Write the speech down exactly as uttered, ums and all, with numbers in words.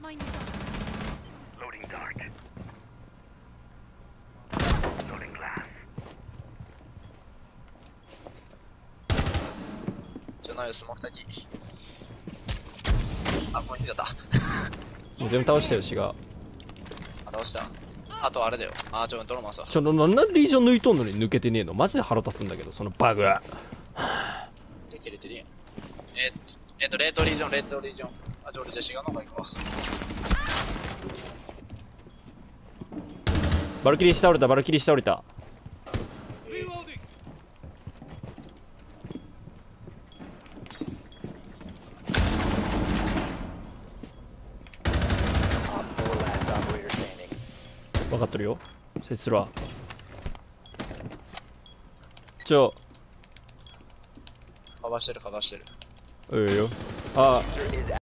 Mine is up. Loading dart. Loading glass. じゃないよ、スモーク滝。あ、ここに出た。 もう全部倒したよ、シガ。 あ、倒した。あとあれだよ。あ、ちょ、ドロマンさ。 ちょ、なんでリージョン抜いとんのに抜けてねえの？マジで腹立つんだけど、そのバグ。 出てる出てるやん。えー、えーと、レートリージョン、レートリージョン。あ、じゃあ俺じゃあシガの方が行くわ。 バルキリー下降りた、バルキリー下降りた。分かってるよ、設するわ。ちょかわしてるかわしてる。 ええよ。ああ